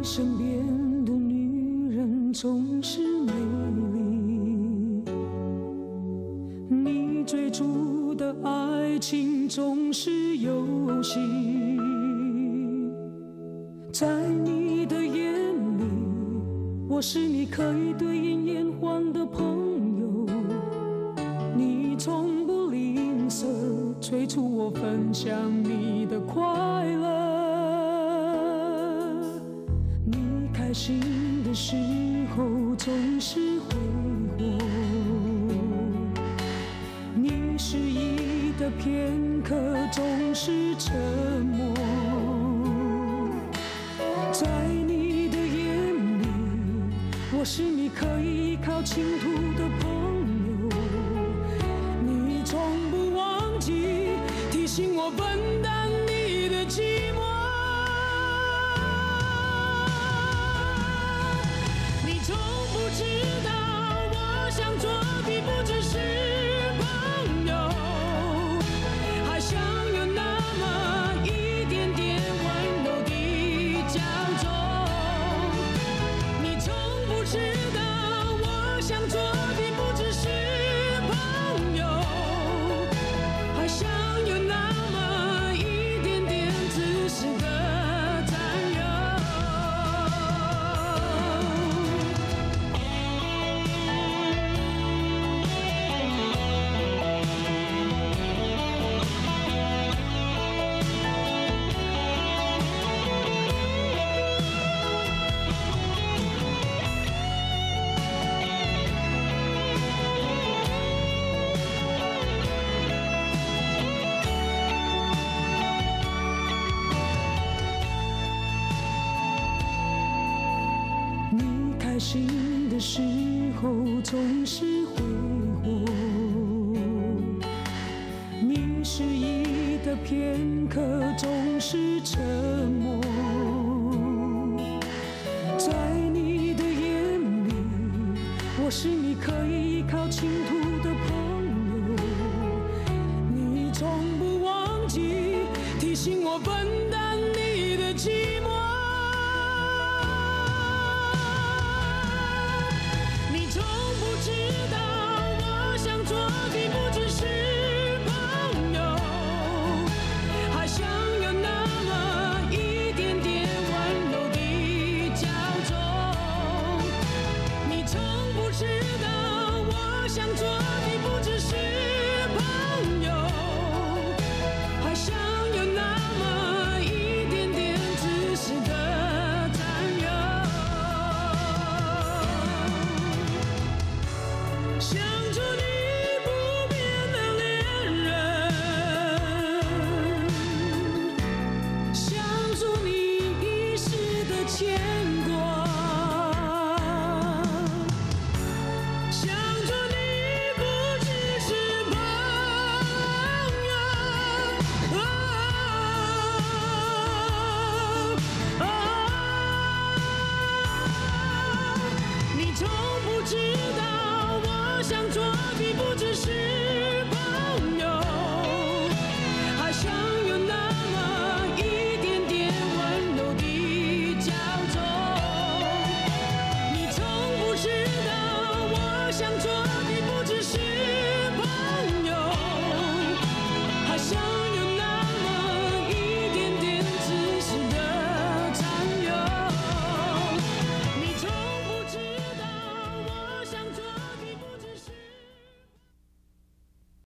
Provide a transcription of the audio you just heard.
身边的女人总是美丽，你追逐的爱情总是游戏，在你的眼里，我是你可以对眼言欢的朋友，你从不吝啬催促我分享你的快乐。开心的时候总是挥霍，你失意的片刻总是沉默，在你的眼里，我是你可以依靠倾吐的朋友，你从不忘记提醒我分担你的寂寞。知道我想做的不只是朋友，还想有那么一点点温柔的娇纵。你从不知道我想做的不只是朋友，还想有那么一点点自私的开心的时候总是挥霍，你失意的片刻总是沉默，在你的眼里，我是你可以依靠倾吐的朋友，你从不忘记提醒我分